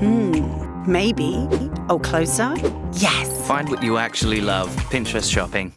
Maybe. Oh, closer? Yes. Find what you actually love. Pinterest shopping.